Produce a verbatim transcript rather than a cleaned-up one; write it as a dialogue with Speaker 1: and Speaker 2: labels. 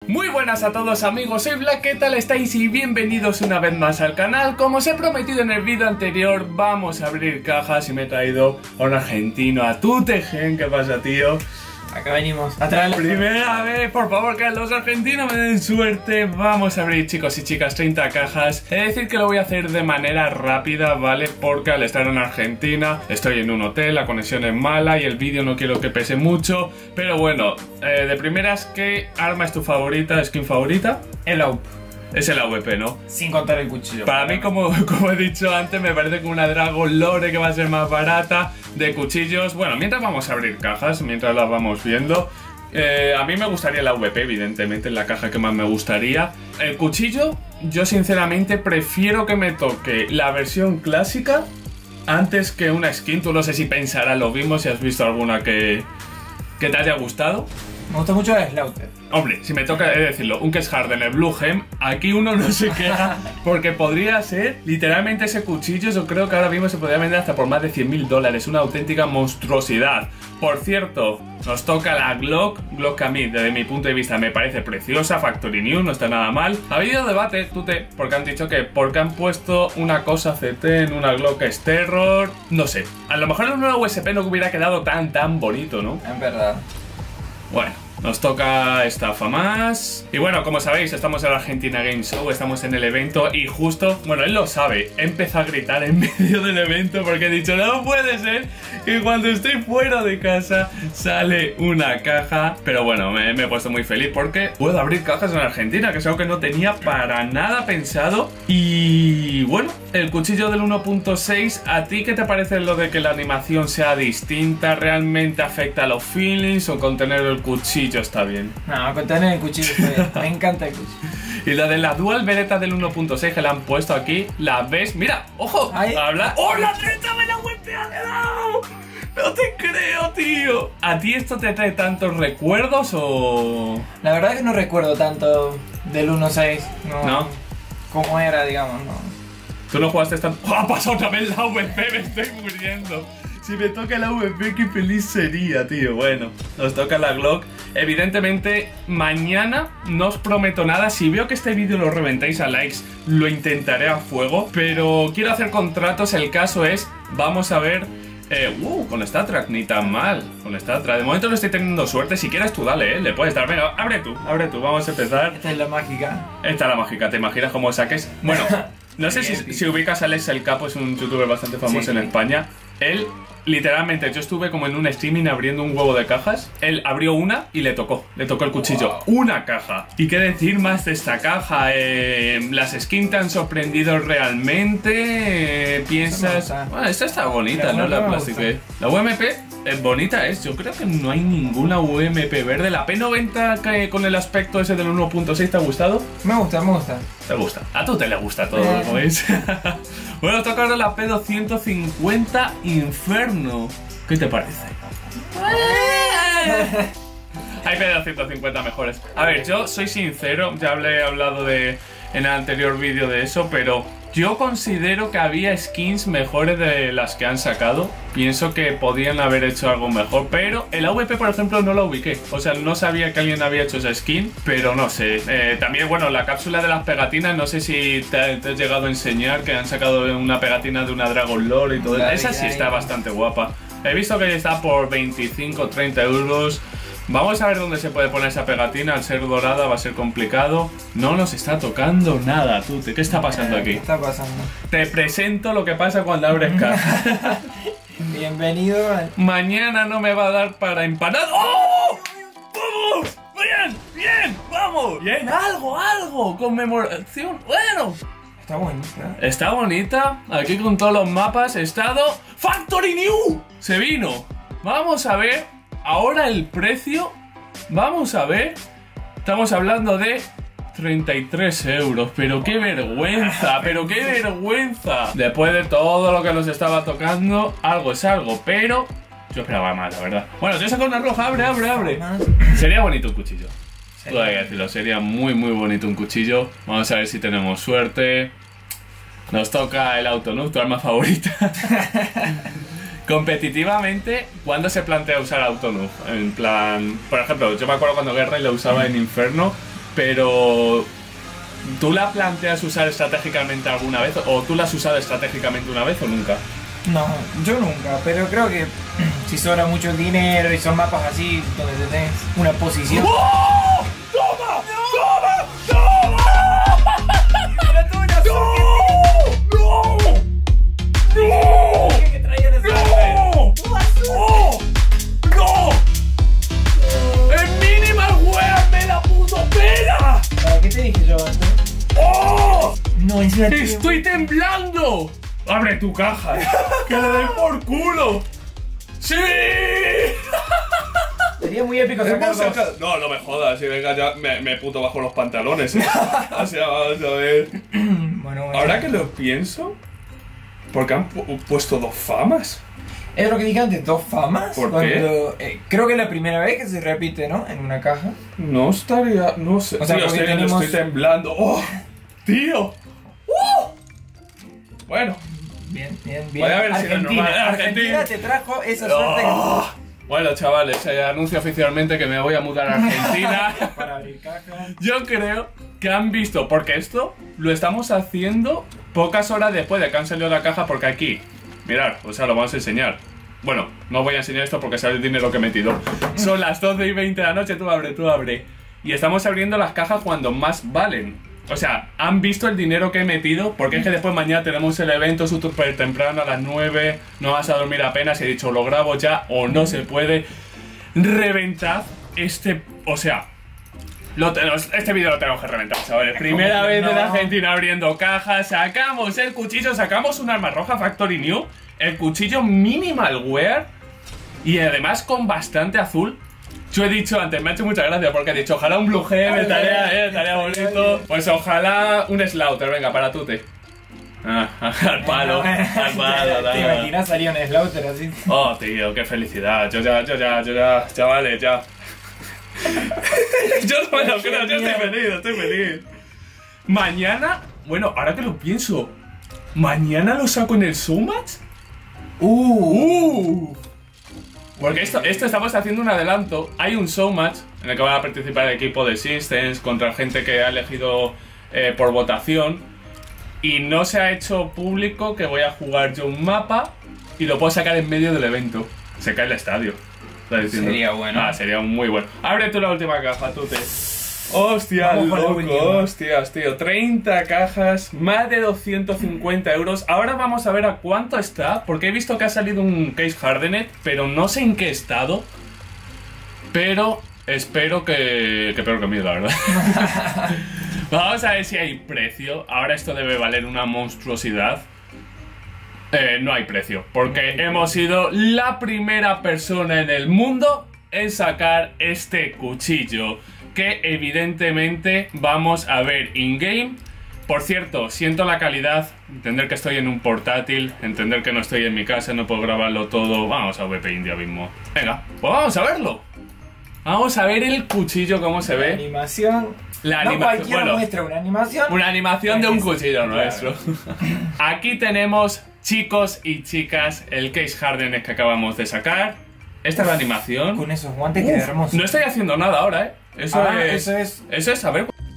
Speaker 1: Muy buenas a todos amigos, soy Black, ¿qué tal estáis? Y bienvenidos una vez más al canal. Como os he prometido en el vídeo anterior, vamos a abrir cajas y me he traído a un argentino, a Tutegen. ¿Qué pasa, tío?
Speaker 2: Acá venimos a traer la
Speaker 1: primera vez, por favor, que los argentinos me den suerte. Vamos a abrir, chicos y chicas, treinta cajas. He de decir que lo voy a hacer de manera rápida, ¿vale? Porque al estar en Argentina estoy en un hotel, la conexión es mala y el vídeo no quiero que pese mucho. Pero bueno, eh, de primeras, ¿qué arma es tu favorita, skin favorita?
Speaker 2: El A W P.
Speaker 1: Es el A W P, ¿no?
Speaker 2: Sin contar el cuchillo.
Speaker 1: Para mí, como, como he dicho antes, me parece que una Dragon Lore que va a ser más barata. De cuchillos, bueno, mientras vamos a abrir cajas, mientras las vamos viendo, eh, a mí me gustaría el A W P, evidentemente, en la caja que más me gustaría. El cuchillo, yo sinceramente prefiero que me toque la versión clásica antes que una skin. Tú no sé si pensarás lo mismo, si has visto alguna que, que te haya gustado.
Speaker 2: Me gusta mucho el Slaughter.
Speaker 1: Hombre, si me toca he de decirlo, un Kesh Harden, el Blue Gem, aquí uno no se queja porque podría ser literalmente ese cuchillo. Yo creo que ahora mismo se podría vender hasta por más de cien mil dólares, una auténtica monstruosidad. Por cierto, nos toca la Glock, Glock que a mí, desde mi punto de vista, me parece preciosa, Factory New, no está nada mal. Ha habido debate, Tute, porque han dicho que porque han puesto una cosa C T en una Glock es terror, no sé. A lo mejor en una U S P no hubiera quedado tan tan bonito, ¿no?
Speaker 2: En verdad.
Speaker 1: Bueno, nos toca estafa más. Y bueno, como sabéis, estamos en la Argentina Game Show, estamos en el evento y justo, bueno, él lo sabe, he empezado a gritar en medio del evento porque he dicho, no puede ser que cuando estoy fuera de casa sale una caja. Pero bueno, me, me he puesto muy feliz porque puedo abrir cajas en Argentina, que es algo que no tenía para nada pensado. Y bueno, el cuchillo del uno punto seis, ¿a ti qué te parece lo de que la animación sea distinta? ¿Realmente afecta a los feelings o con tener el cuchillo está bien?
Speaker 2: No, con tener el cuchillo está bien. Me encanta el cuchillo.
Speaker 1: Y la de la Dual Beretta del uno punto seis que la han puesto aquí, la ves, mira, ojo,
Speaker 2: Ahí.
Speaker 1: habla. ¡Oh, la treinta me la golpea de lado! No te creo, tío. ¿A ti esto te trae tantos recuerdos o...?
Speaker 2: La verdad es que no recuerdo tanto del uno punto seis. No.
Speaker 1: ¿No?
Speaker 2: Cómo era, digamos, no.
Speaker 1: ¿Tú no jugaste tanto? ¡Oh, ha pasado otra vez la A W P! Me estoy muriendo. Si me toca la A W P, qué feliz sería, tío. Bueno, nos toca la Glock. Evidentemente, mañana no os prometo nada. Si veo que este vídeo lo reventáis a likes, lo intentaré a fuego. Pero quiero hacer contratos. El caso es, vamos a ver... Eh, uh, con StatTrak, ni tan mal. Con StatTrak, de momento no estoy teniendo suerte. Si quieres tú, dale, eh, le puedes dar. Venga, abre tú, abre tú, vamos a empezar.
Speaker 2: Esta es la mágica.
Speaker 1: Esta es la mágica, ¿te imaginas cómo saques? Bueno, no sé si, si ubicas a Alex El Capo, es un youtuber bastante famoso
Speaker 2: Sí,
Speaker 1: en
Speaker 2: sí.
Speaker 1: España. Él, literalmente, yo estuve como en un streaming abriendo un huevo de cajas. Él abrió una y le tocó, le tocó el cuchillo.
Speaker 2: Wow.
Speaker 1: Una caja. ¿Y qué decir más de esta caja? Eh, ¿Las skins te han sorprendido realmente? Eh, ¿Piensas...?
Speaker 2: Esta me gusta.
Speaker 1: Bueno, esta está bonita,
Speaker 2: La
Speaker 1: ¿no?
Speaker 2: U M P
Speaker 1: La
Speaker 2: me
Speaker 1: plástica.
Speaker 2: gusta.
Speaker 1: La U M P es bonita, es. Yo creo que no hay ninguna U M P verde. La P noventa que con el aspecto ese del uno punto seis, ¿te ha gustado?
Speaker 2: Me gusta, me gusta.
Speaker 1: Te gusta. A tú te le gusta todo,
Speaker 2: Eh.
Speaker 1: ¿no veis? Bueno, toca ahora la P doscientos cincuenta Inferno. ¿Qué te parece? Hay P doscientos cincuenta mejores. A ver, yo soy sincero, ya hablé hablado de en el anterior vídeo de eso, pero yo considero que había skins mejores de las que han sacado. Pienso que podían haber hecho algo mejor, pero el A W P, por ejemplo, no lo ubiqué. O sea, no sabía que alguien había hecho esa skin, pero no sé. Eh, también, bueno, la cápsula de las pegatinas, no sé si te, te has llegado a enseñar que han sacado una pegatina de una Dragon Lore y todo.
Speaker 2: La
Speaker 1: Esa
Speaker 2: vi
Speaker 1: sí
Speaker 2: ahí.
Speaker 1: está bastante guapa. He visto que está por veinticinco o treinta euros. Vamos a ver dónde se puede poner esa pegatina. Al ser dorada va a ser complicado. No nos está tocando nada, Tute. ¿Qué está pasando
Speaker 2: Eh,
Speaker 1: aquí?
Speaker 2: ¿Qué está pasando?
Speaker 1: Te presento lo que pasa cuando abres caja.
Speaker 2: Bienvenido a...
Speaker 1: Mañana no me va a dar para empanar. ¡Oh! ¡Vamos! ¡Bien! ¡Bien! ¡Vamos! ¡Bien! ¡Algo! ¡Algo! ¡Conmemoración! ¡Bueno!
Speaker 2: Está bonita.
Speaker 1: Está bonita. Aquí con todos los mapas. Estado... ¡Factory New! Se vino. Vamos a ver... Ahora el precio, vamos a ver, estamos hablando de treinta y tres euros, pero qué vergüenza, pero qué vergüenza. Después de todo lo que nos estaba tocando, algo es algo, pero yo esperaba más, la verdad. Bueno, yo saco una roja, abre, abre, abre. Sería bonito un cuchillo, todo hay que decirlo, sería muy muy bonito un cuchillo. Vamos a ver si tenemos suerte. Nos toca el Autonoob, tu arma favorita. Competitivamente, ¿cuándo se plantea usar Autonoob? En plan, por ejemplo, yo me acuerdo cuando Guerra lo usaba en Inferno. pero ¿tú la planteas usar estratégicamente alguna vez? ¿O tú la has usado estratégicamente una vez o nunca?
Speaker 2: No, yo nunca, pero creo que si sobra mucho dinero y son mapas así donde tenés una posición.
Speaker 1: ¡Oh! ¡Toma! ¡Toma! ¡Toma!
Speaker 2: Pero tú una
Speaker 1: ¡No! ¡No! ¡No!
Speaker 2: que traía de
Speaker 1: ¡No!
Speaker 2: ¡Tú azul!
Speaker 1: ¡Oh! ¡No! ¡El Minimal Wear me la puso pena!
Speaker 2: ¿Para qué te dije yo antes?
Speaker 1: ¡Oh!
Speaker 2: No, encima
Speaker 1: ¡Estoy temblando! ¡Abre tu caja! ¡Que le den por culo! ¡Sí!
Speaker 2: Sería muy épico sacar
Speaker 1: Hemos
Speaker 2: dos.
Speaker 1: sacado- No, no me jodas, si venga ya me, me puto bajo los pantalones, ¿eh? O sea, vamos a ver.
Speaker 2: Bueno, bueno.
Speaker 1: Ahora que lo pienso, ¿por qué han pu- puesto dos famas?
Speaker 2: Es lo que dije antes, dos famas.
Speaker 1: ¿Por
Speaker 2: cuando, eh, creo que es la primera vez que se repite, ¿no? En una caja.
Speaker 1: No estaría, no sé.
Speaker 2: O sea,
Speaker 1: tío,
Speaker 2: porque
Speaker 1: estoy,
Speaker 2: tenemos-
Speaker 1: estoy temblando. ¡Oh! ¡Tío! ¡Uh! Bueno.
Speaker 2: Bien, bien, bien.
Speaker 1: Voy a ver si es
Speaker 2: Argentina,
Speaker 1: normal.
Speaker 2: Argentina
Speaker 1: Argentina.
Speaker 2: te trajo esa suerte
Speaker 1: ¡Oh! Bueno, chavales, eh, anuncio oficialmente que me voy a mudar a Argentina.
Speaker 2: para abrir cajas.
Speaker 1: Yo creo que han visto, porque esto lo estamos haciendo pocas horas después de que han salido la caja, porque aquí, mirad, o sea, lo vamos a enseñar. Bueno, no voy a enseñar esto porque sabe el dinero que he metido. Son las doce y veinte de la noche, tú abre, tú abre. Y estamos abriendo las cajas cuando más valen. O sea, han visto el dinero que he metido, porque es que después mañana tenemos el evento súper temprano a las nueve, no vas a dormir apenas, he dicho, lo grabo ya o no se puede. Reventad este, o sea, lo tenemos, este vídeo lo tenemos que reventar, chavales. Primera
Speaker 2: que
Speaker 1: vez
Speaker 2: no?
Speaker 1: en Argentina abriendo cajas, sacamos el cuchillo, sacamos un arma roja Factory New, el cuchillo Minimal Wear y además con bastante azul. Yo he dicho antes, me ha hecho mucha gracia porque he dicho, ojalá un Blue Gem, estaría, eh, estaría bonito. Pues ojalá un Slaughter, venga, para tute. Ah, al palo, al palo,
Speaker 2: ¿Te
Speaker 1: nada.
Speaker 2: imaginas salir un Slaughter así?
Speaker 1: Oh, tío, qué felicidad. Yo ya, yo ya, yo ya, chavales, ya. Yo no me lo creo, yo estoy feliz, estoy feliz. Mañana, bueno, ahora que lo pienso, ¿mañana lo saco en el Showmatch? Uh, uh. Porque esto, esto estamos haciendo un adelanto. Hay un Showmatch en el que van a participar el equipo de Systems contra gente que ha elegido eh, por votación. Y no se ha hecho público que voy a jugar yo un mapa y lo puedo sacar en medio del evento. Se cae el estadio. ¿Estás diciendo?
Speaker 2: Sería bueno.
Speaker 1: Ah, sería muy bueno. Abre tú la última caja, tú te. Hostia,
Speaker 2: Vamos con la
Speaker 1: loco,
Speaker 2: última.
Speaker 1: hostias, tío. treinta cajas, más de doscientos cincuenta euros. Ahora vamos a ver a cuánto está, porque he visto que ha salido un case hardened, pero no sé en qué estado. Pero espero que... que peor que mío, la verdad. Vamos a ver si hay precio. Ahora esto debe valer una monstruosidad. Eh, no hay precio, porque hemos sido la primera persona en el mundo en sacar este cuchillo, que evidentemente vamos a ver in-game. Por cierto, siento la calidad, entender que estoy en un portátil, entender que no estoy en mi casa, no puedo grabarlo todo. Vamos a V P India mismo. Venga, pues vamos a verlo. Vamos a ver el cuchillo, cómo se
Speaker 2: La
Speaker 1: ve.
Speaker 2: animación.
Speaker 1: La
Speaker 2: no
Speaker 1: animación,
Speaker 2: cualquiera
Speaker 1: bueno.
Speaker 2: muestra una animación.
Speaker 1: Una animación de un cuchillo
Speaker 2: Claro.
Speaker 1: nuestro. Aquí tenemos, chicos y chicas, el case hardened que acabamos de sacar. Esta es la animación.
Speaker 2: Con esos guantes queda
Speaker 1: Uf,
Speaker 2: hermoso.
Speaker 1: no estoy haciendo nada ahora, ¿eh? Eso
Speaker 2: Ah,
Speaker 1: es...
Speaker 2: eso es.
Speaker 1: Eso es, a ver...